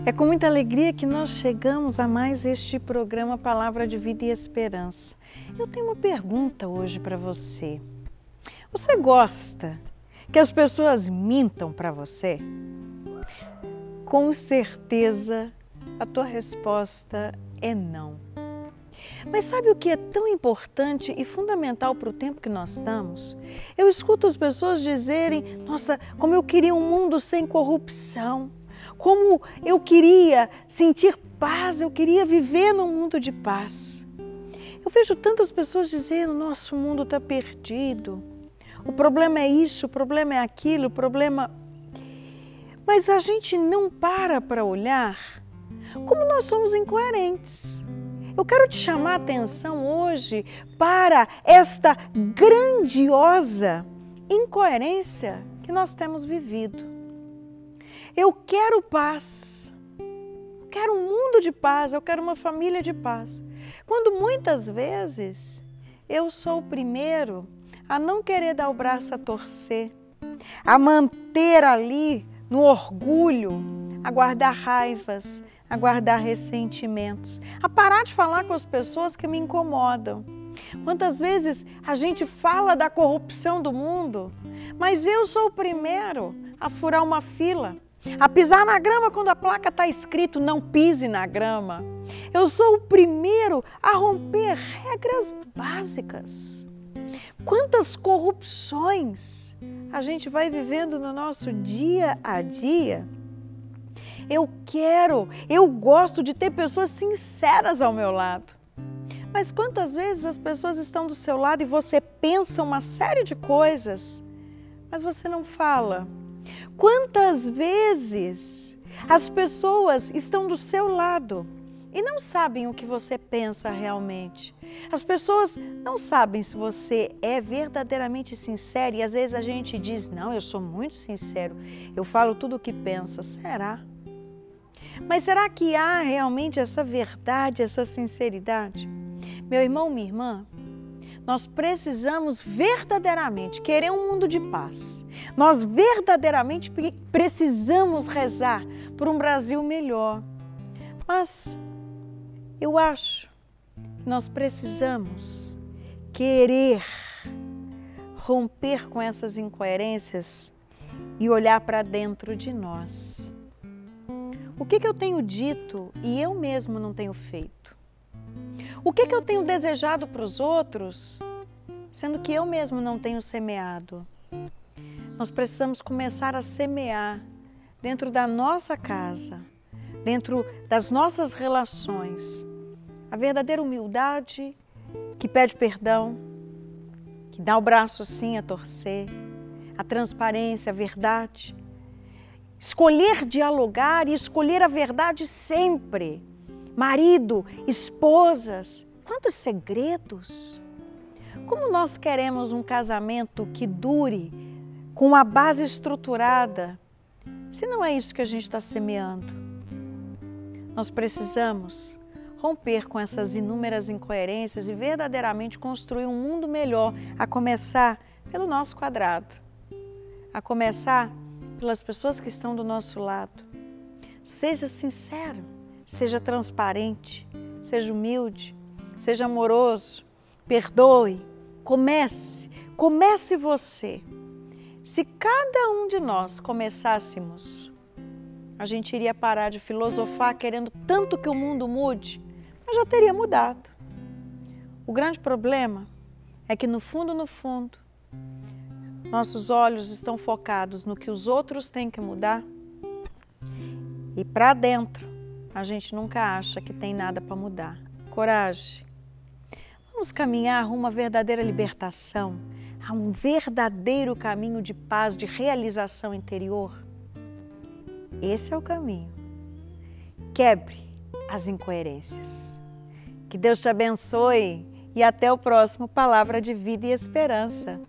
É com muita alegria que nós chegamos a mais este programa Palavra de Vida e Esperança. Eu tenho uma pergunta hoje para você. Você gosta que as pessoas mintam para você? Com certeza a tua resposta é não. Mas sabe o que é tão importante e fundamental para o tempo que nós estamos? Eu escuto as pessoas dizerem: nossa, como eu queria um mundo sem corrupção, como eu queria sentir paz, eu queria viver num mundo de paz. Eu vejo tantas pessoas dizendo: nosso mundo está perdido, o problema é isso, o problema é aquilo, o problema... Mas a gente não para olhar como nós somos incoerentes. Eu quero te chamar a atenção hoje para esta grandiosa incoerência que nós temos vivido. Eu quero paz, eu quero um mundo de paz, eu quero uma família de paz. Quando muitas vezes eu sou o primeiro a não querer dar o braço a torcer, a manter ali no orgulho, a guardar raivas, a guardar ressentimentos, a parar de falar com as pessoas que me incomodam. Quantas vezes a gente fala da corrupção do mundo, mas eu sou o primeiro a furar uma fila, a pisar na grama quando a placa está escrito não pise na grama. Eu sou o primeiro a romper regras básicas. Quantas corrupções a gente vai vivendo no nosso dia a dia? Eu gosto de ter pessoas sinceras ao meu lado. Mas quantas vezes as pessoas estão do seu lado e você pensa uma série de coisas, mas você não fala? Quantas vezes as pessoas estão do seu lado e não sabem o que você pensa realmente? As pessoas não sabem se você é verdadeiramente sincero e às vezes a gente diz: não, eu sou muito sincero, eu falo tudo o que pensa. Será? Mas será que há realmente essa verdade, essa sinceridade? Meu irmão, minha irmã, nós precisamos verdadeiramente querer um mundo de paz. Nós verdadeiramente precisamos rezar por um Brasil melhor. Mas eu acho que nós precisamos querer romper com essas incoerências e olhar para dentro de nós. O que eu tenho dito e eu mesmo não tenho feito? O que eu tenho desejado para os outros, sendo que eu mesmo não tenho semeado? Nós precisamos começar a semear dentro da nossa casa, dentro das nossas relações, a verdadeira humildade que pede perdão, que dá o braço sim a torcer, a transparência, a verdade. Escolher dialogar e escolher a verdade sempre. Marido, esposas, quantos segredos! Como nós queremos um casamento que dure com uma base estruturada, se não é isso que a gente está semeando? Nós precisamos romper com essas inúmeras incoerências e verdadeiramente construir um mundo melhor, a começar pelo nosso quadrado, a começar pelas pessoas que estão do nosso lado. Seja sincero, seja transparente, seja humilde, seja amoroso, perdoe, comece você. Se cada um de nós começássemos, a gente iria parar de filosofar querendo tanto que o mundo mude, mas já teria mudado. O grande problema é que no fundo, nossos olhos estão focados no que os outros têm que mudar e para dentro a gente nunca acha que tem nada para mudar. Coragem. Vamos caminhar rumo a uma verdadeira libertação, a um verdadeiro caminho de paz, de realização interior. Esse é o caminho. Quebre as incoerências. Que Deus te abençoe e até o próximo Palavra de Vida e Esperança.